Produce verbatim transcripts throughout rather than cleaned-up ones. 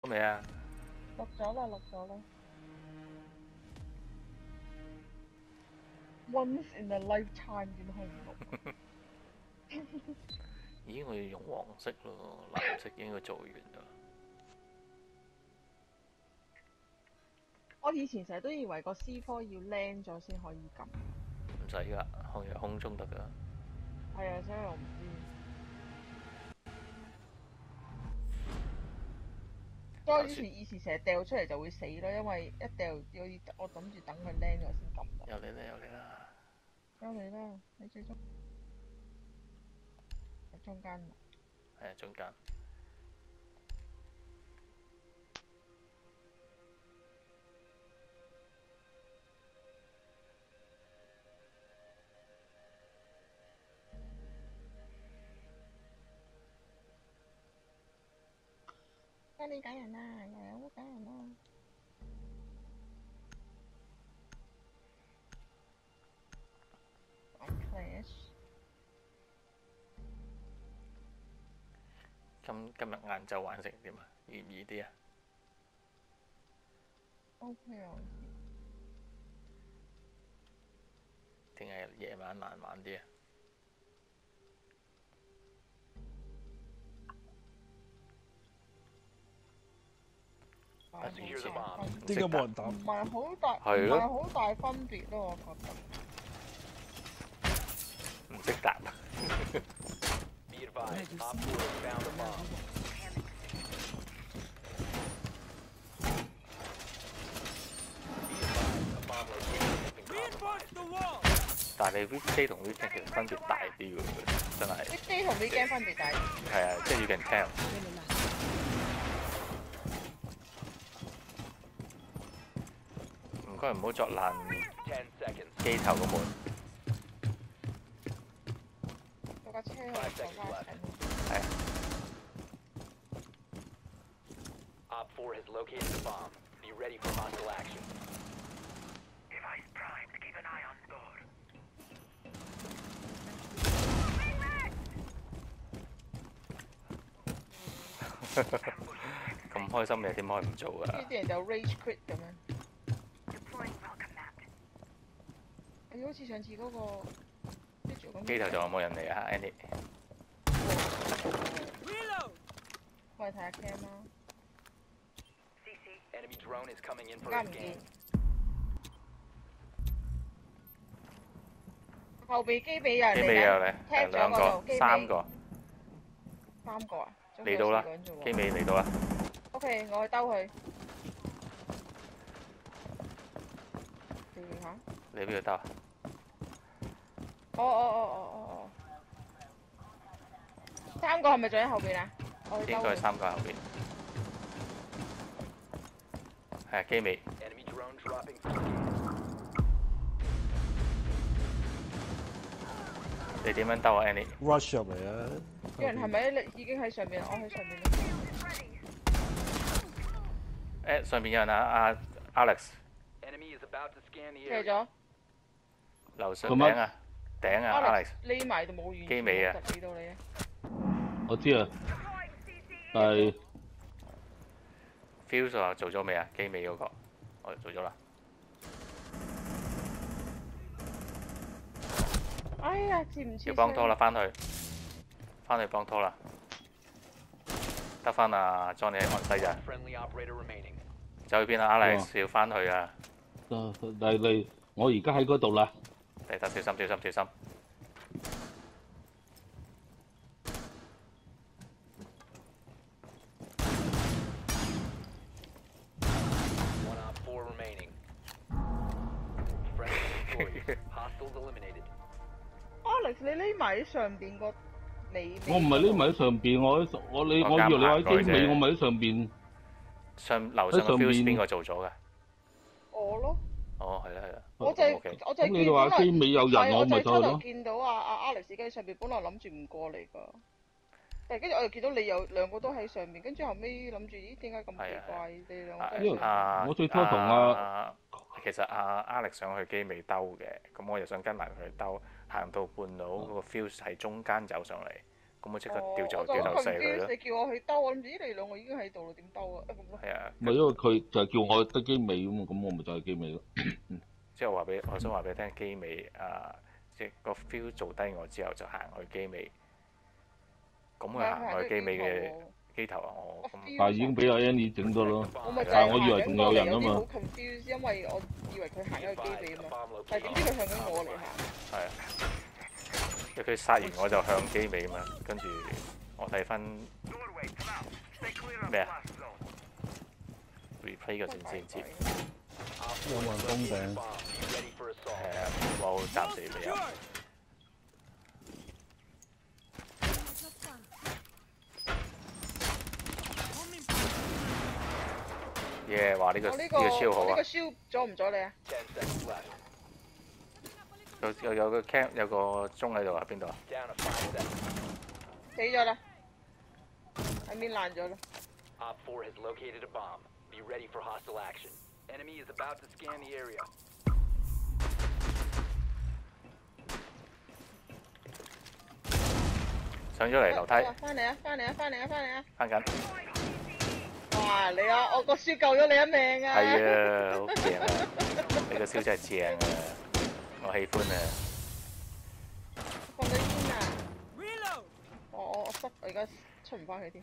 未啊？ 落咗啦，落咗啦。Once in a lifetime 點可以唔落？ 咦，我要用黃色咯，藍色應該做完啦。 我以前成日都以為個 C 科要 land 咗先可以撳。 唔使㗎，空喺空中得㗎。 係啊，所以我唔知。所以我以前以前成日掉出嚟就會死咯，因為一掉要我諗住等佢 land 咗先撳得。 有你啦，有你啦。 有你啦，你最終喺中間。 係啊，中間。 跟你揀人啦，又有揀人啦。Clash。 今今日晏晝玩成點啊？易唔易啲啊 ？O K 啊， 定係夜晚難玩啲啊？ 點解冇人打？ 唔係好大，唔係咯， 係好大分別咯，我覺得。唔識答。但係你 weekday 同 weekend 其實分別大啲喎，真係。 weekday 同 weekend 分別大啲。 係啊，即係 you can tell。唔該唔好作爛機頭個門。 有架車喺度坐翻一齊。 係。 Op four has located the bomb. Be ready for hostile action. Device primed. Keep an eye on door. 咁開心嘅點可以唔做啊？ 呢啲人就 rage quit 咁樣。你好似上次嗰個機頭仲有冇人嚟啊 ？Andy。 喂，睇下 cam 啦。 Enemy drone is coming in for 而 a 家唔 scan. 見。後備機尾有人嚟緊。 機尾有嚟， 誒兩個、三個。 三個啊？ 嚟到啦！機尾嚟到啦。 O K，我去兜佢。調調下。 你邊度兜啊？ 哦哦哦哦哦哦！三個係咪仲喺後邊啊？ 應該係三個喺後邊。係啊，機尾。你點樣兜啊 ，Annie？Rush 入嚟啊！ 有人係咪已經喺上邊？我喺上邊啦。 誒，上邊有人啊，阿 Alex。 踢咗。 樓上頂啊！頂啊 ，Alex。 匿埋就冇完。 機尾啊！ 俾到你啊！ 我知啊，但係 Fuse 話做咗未啊？機尾嗰個，我做咗啦。 哎呀，接唔切。 要幫拖啦，翻去，翻去幫拖啦。得翻啊 ，Johnny 喺岸西咋？走去邊啊 ，Alex 要翻去啊！ 嚟嚟，我而家喺嗰度啦。 嚟得小心小心小心！ Alex，你匿埋喺上邊個你？ 我唔係匿埋喺上邊，我喺我你我以為你喺機尾，我咪喺上邊。 上樓上個 fuse 邊個做咗㗎？ 我咯。 哦，係啦係啦。 我就係我就係見到話機尾有人，我咪就係咯。 見到阿阿 Alex 喺上邊，本來諗住唔過嚟㗎，但係跟住我又見到你有兩個都喺上邊，跟住後尾諗住咦點解咁奇怪？你兩個都喺上邊。 我最初同阿其實阿 Alex 想去機尾兜嘅，咁我又想跟埋佢兜，行到半路嗰個 fuse 喺中間走上嚟， 咁我即刻掉就哦掉頭射佢咯。 你叫我去兜，我諗住咦你兩個已經喺度咯，點兜啊？咁咯。 係啊。 唔係因為佢就係叫我得機尾咁嘛，咁我咪就係機尾咯。 即係我話俾我想話俾你聽，機尾啊，即係個 feel 做低我之後就行去機尾。咁佢行去機尾嘅機頭啊，我咁。 但係已經俾阿 Annie 整咗咯。 我咪就但係我以為係仲有人啊嘛。 好 confuse，因為我以為佢行咗去機尾啊嘛，但係點知佢向緊我嚟行。 係啊。因為佢殺完我就向機尾嘛，跟住我睇翻咩啊 ？replay 個先先知。 有冇人封頂？ 係啊，冇暫時未有。耶！話呢個呢個超好啊！ 呢個燒阻唔阻你啊？ 有有有個 cam 有個鐘喺度啊，邊度啊？ 死咗啦！喺面爛咗啦。 Op four has located a bomb. Be ready for hostile action. Enemy is about to scan the area. 上咗嚟樓梯。 翻嚟啊！翻嚟啊！翻嚟啊！翻嚟啊！ 翻緊。 哇！你啊，我個燒救咗你一命啊！ 係啊，好正啊！你個燒真係正啊，我喜歡啊！ 放咗先啊！我我我塞，我而家出唔翻去添。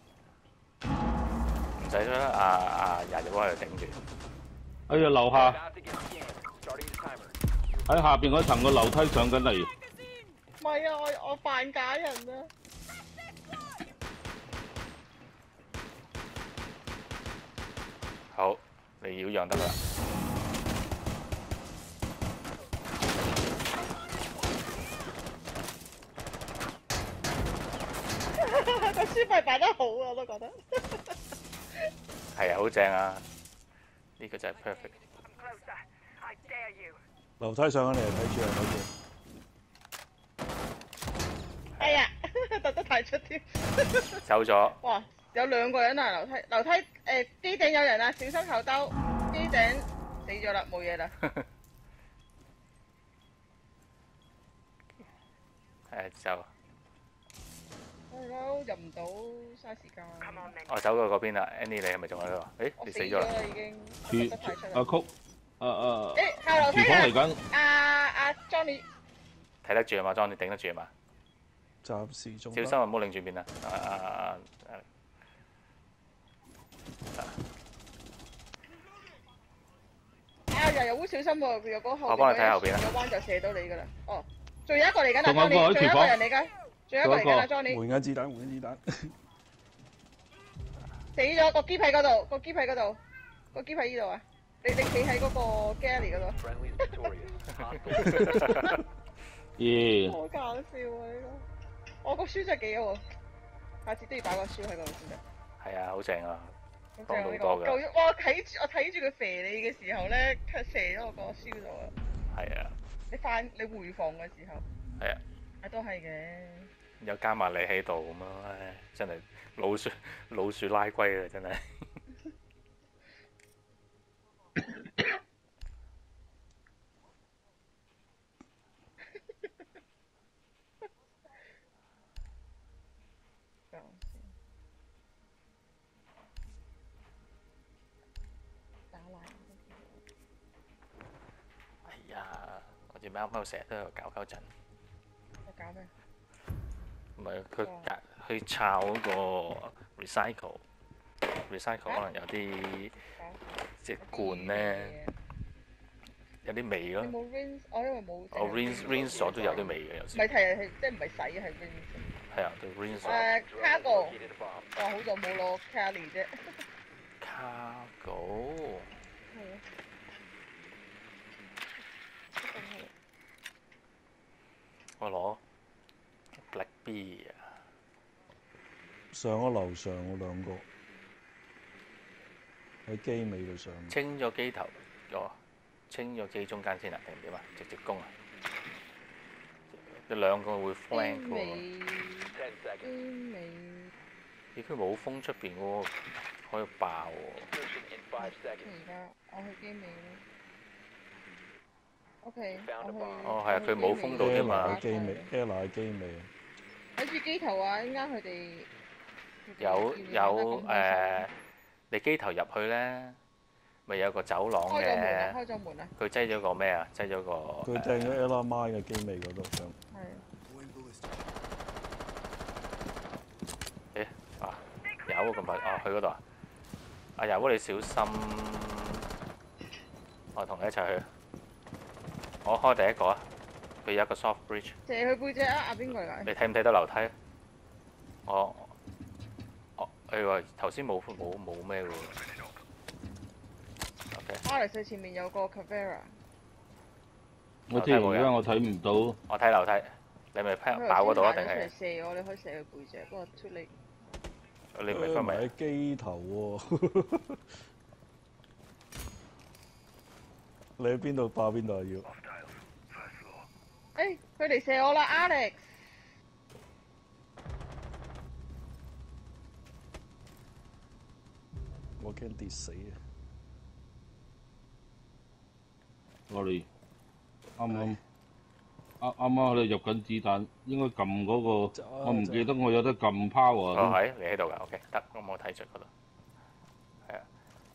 唔使啦，阿阿廿隻喺度頂住。 哎呀，樓下喺下邊嗰層個樓梯上緊嚟。 唔係啊，我我扮假人啊！ 好，你擾攘得啦。 個書幣擺得好啊，我都覺得。 係啊，好正啊！呢個就係 perfect。 樓梯上緊嚟，睇住啊，睇住。 哎呀，突得太出添。 走咗。 哇！有兩個人啊，樓梯樓梯誒機頂有人啊，小心後兜。機頂死咗啦，冇嘢啦。 係走。 係咯，入唔到，嘥時間。 我走過嗰邊啦 ，Annie 你係咪仲喺度？誒，你死咗啦已經。 住阿曲，啊啊。 誒，下樓梯廚房嚟緊。 阿阿 Johnny。 睇得住啊嘛 ，Johnny 頂得住啊嘛。 暫時仲。 小心啊！唔好擰轉面啊！啊啊啊！ 啊！又又好小心喎，佢有嗰後邊。 我幫你睇後邊啊。 有彎就射到你㗎啦。哦，仲有一個嚟緊啊 Johnny，仲有一個人嚟㗎，仲有一個嚟緊啊 Johnny。 換緊子彈，換緊子彈。 死咗個機喺嗰度，個機喺嗰度，個機喺呢度啊！你你企喺嗰個 Gally 嗰度。 耶！ 好搞笑啊！呢個，我個書真係幾好，下次都要擺個書喺嗰度先得。 係啊，好正啊！ 好正呢個。哇！我睇住我睇住佢射你嘅時候咧，佢射咗我個書度啊！ 係啊。 你翻你回防嘅時候。 係啊。 啊，都係嘅。 有加埋你喺度咁樣，唉，真係老鼠老鼠拉龜啊！真係。哎呀，我隻貓貓成日都喺度搞搞震。 我搞咩？ 唔係佢隔去抄嗰個 recycle，recycle 可能有啲即係罐咧，有啲味咯。 你冇 rinse，我因為冇。 我 rinse rinse 咗都有啲味嘅有時。 唔係係係即係唔係洗係 rinse。 係啊，對 rinse。 誒 cargo，哇好在冇攞 carry 啫。 cargo。 係啊。 我攞 Black B 啊！ 上咗樓上嗰兩個喺機尾度上。 清咗機頭，哦，清咗機中間先啊，定點啊？直接攻啊！有兩個會 flank 嘅喎。 機尾。 咦？佢冇風出邊喎，可以爆喎。 而家我去機尾咯。O K，我去。 哦，係啊，佢冇風到啫嘛。 機尾 ，Ella 喺機尾。 睇住機頭啊！陣間佢哋有有誒，你機頭入去咧，咪有個走廊開咗門啊！ 嘅。 開咗門啊！ 佢擠咗個咩啊？擠咗個佢掟咗 L M I 嘅機尾嗰度上。 係。 誒啊！有咁快哦，去嗰度啊！阿柔你小心，我同你一齊去。我開第一個啊！佢有一個 soft bridge。 射佢背脊啊！啊邊個嚟？ 你睇唔睇到樓梯？我我誒喂，頭先冇冇冇咩喎。OK。 Alex 前面有個 Caveira。 我知，而家我睇唔到。 我睇樓梯，你咪劈爆嗰度啊？定係？ 射我，你可以射佢背脊，不過出力。 你唔係分咪喺機頭喎？你喺邊度爆邊度啊？要？ 誒，佢嚟射我啦 ，Alex！ 我驚跌死啊！ 我哋啱啱啱啱啱我哋入緊子彈，應該撳嗰個，我唔記得我有得撳 power。 哦，係你喺度㗎 ，OK，得，咁我睇住嗰度。係啊。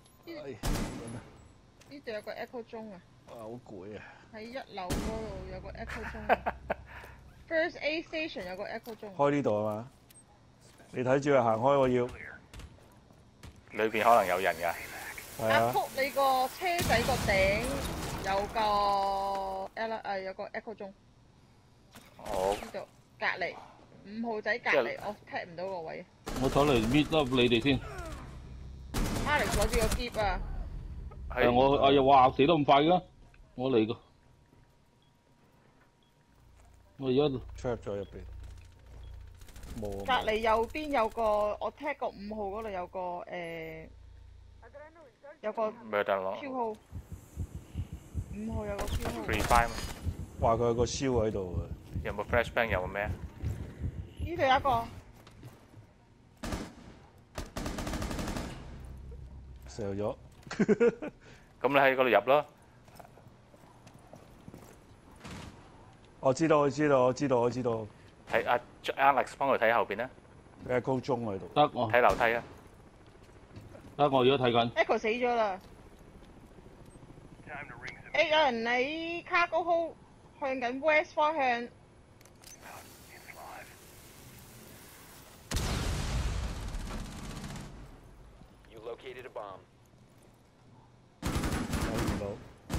呢度有個 echo 鐘啊！ 啊，好攰啊！ 喺一樓嗰度有個 echo 鐘 ，First A Station 有個 echo 鐘。 開呢度啊嘛？你睇住啊，行開我要。 裏邊可能有人㗎。 係啊。 阿福，你個車仔個頂有個 L 誒有個 echo 鐘。 我呢度隔離五號仔隔離，我踢唔到個位。 我睇嚟搣up你哋先。 Alex 攞住個篋啊！ 係我哎呀，哇死得咁快㗎！我嚟個，我而家 trap 咗入邊。冇。 隔離右邊有個，我踢個五號嗰度有個誒，有個飄號。五號有個飄號。 Free Fire 話佢有個燒喺度啊！ 有冇 flashbang 有冇咩？ 呢度有一個。 射咗。 咁你喺嗰度入咯。 我知道，我知道，我知道，我知道。 睇阿 Alex 幫佢睇後邊啦。 佢喺高中喺度。 得我。 睇樓梯啊！ 得我而家睇緊。 Echo 死咗啦。誒，有人喺 Cargo Hold 向緊 West 方向。 You located a bomb. 睇唔到。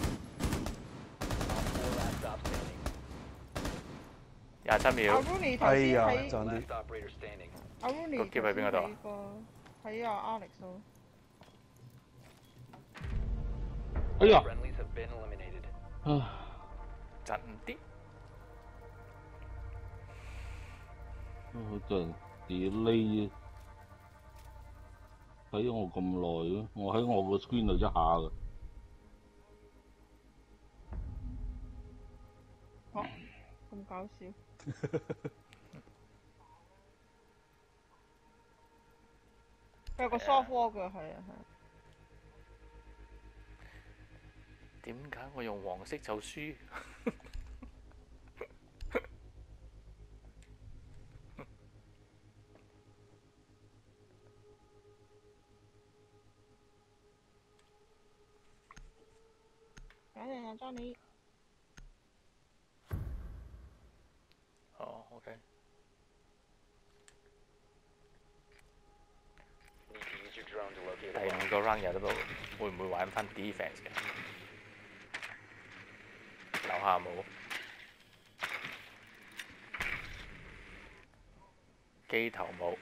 廿七秒。 阿 Rooney 頭先喺。 爭啲。 阿 Rooney 個篋喺邊嗰度啊？ 喺阿 Alex 度。 哎呀！ Friendlies have been eliminated. 唉， 震啲。 好陣 delay 睇咗我咁耐嘅，我喺我個 screen 度一下嘅。 嚇！咁搞笑。佢有個 soft wall 㗎，係啊係。 點解我用黃色就輸？ 揀人啊，Johnny。 哦 ，OK。第五個 round 有得到，會唔會玩翻 defense 嘅？樓下冇。機頭冇。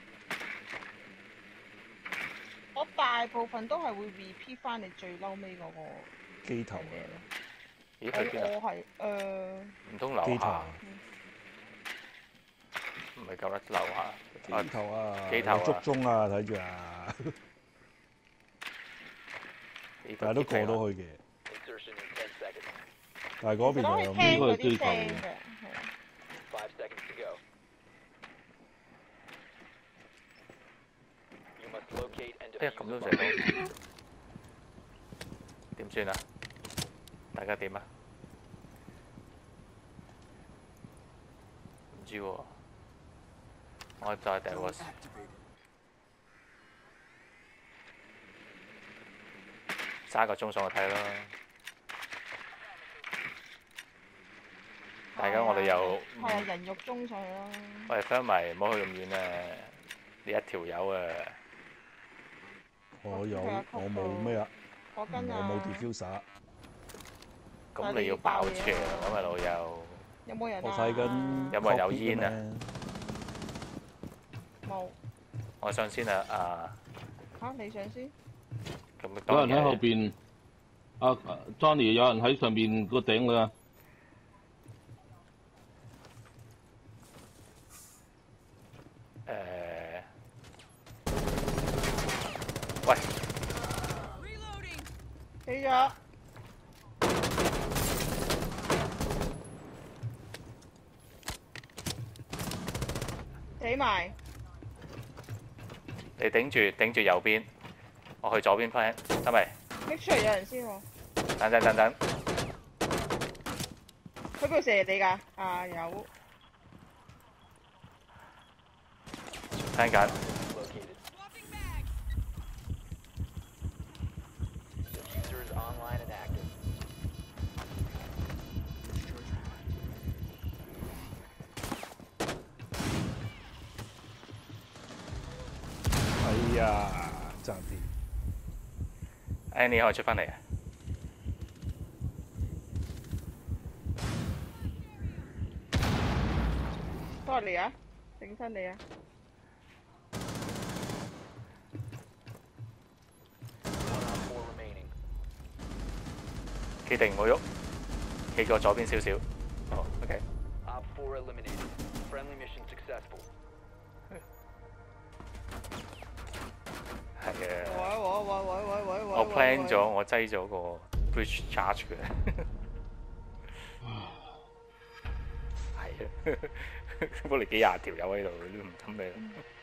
我大部分都係會 repeat 翻你最嬲尾嗰個機頭啊！ 咦？去邊啊？ 我係誒。 唔通樓下？唔係夠得樓下。 機頭啊！ 機頭啊！ 捉中啊！睇住啊！但係都過到去嘅。但係嗰邊就有應該係機頭嘅。 哎呀，咁都射到，點算啊？大家點啊？唔知喎。 我再掉個揸個鐘上去睇啦。大家我哋又係啊，人肉鐘上去啦。 喂 friend 咪唔好去咁遠啊！你一條友啊！ 我有，我冇咩啊？ 我跟啊。 我冇 diffuser。 咁你要爆場咁啊，老友。 有冇人啊？ 我睇緊。 有冇人有煙啊？ 冇。 我上先啊！啊。 嚇！你上先？ 咁有人喺後邊。啊 Johnny 有人喺上邊個頂㗎。 誒，喂， 死咗，死埋。 你頂住頂住右邊，我去左邊翻，得未 ？make sure 有人先喎。 等等等等， 佢邊度射你㗎？啊有。 聽緊。 哎呀，爭啲。 誒，你可以出翻嚟啊！ 多你啊！整親你啊！ 企定唔好喐，企過左邊少少。好 ，OK。係啊。 喂喂喂喂喂喂喂！ 我 plan 咗，我擠咗個 bridge charge 嘅。係啊，不過你幾廿條友喺度，都唔得咩？